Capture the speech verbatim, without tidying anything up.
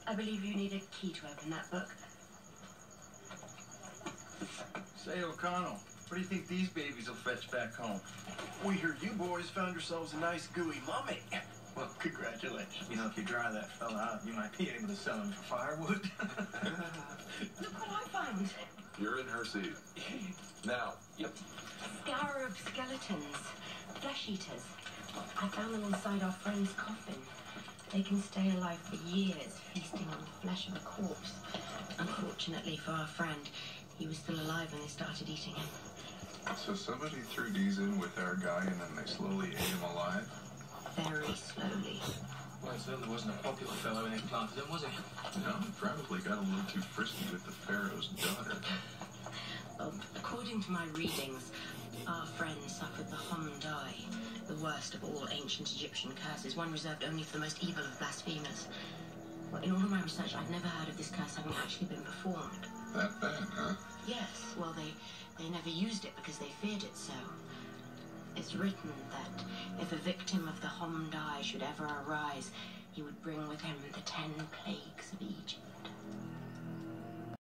I believe you need a key to open that book. Say, O'Connell, what do you think these babies will fetch back home? We hear you boys found yourselves a nice gooey mummy. Well, congratulations. You know, if you dry that fella out, you might be able to sell him for firewood. Look what I found. You're in her seat. Now. Yep. Scarab skeletons. Flesh eaters. I found them inside our friend's coffin. They can stay alive for years, feasting on the flesh of a corpse. Unfortunately for our friend, he was still alive when they started eating him. So somebody threw these in with our guy and then they slowly ate him alive? Very slowly. Well, it certainly wasn't a popular fellow when they planted him, was he? No, he probably got a little too frisky with the Pharaoh's daughter. Well, according to my readings, our friend suffered the Homdai, the worst of all ancient Egyptian curses, one reserved only for the most evil of blasphemers. Well, in all of my research, I've never heard of this curse having actually been performed. That bad, huh? Yes, well, they, they never used it because they feared it so. It's written that if a victim of the Homdai should ever arise, he would bring with him the ten plagues of Egypt.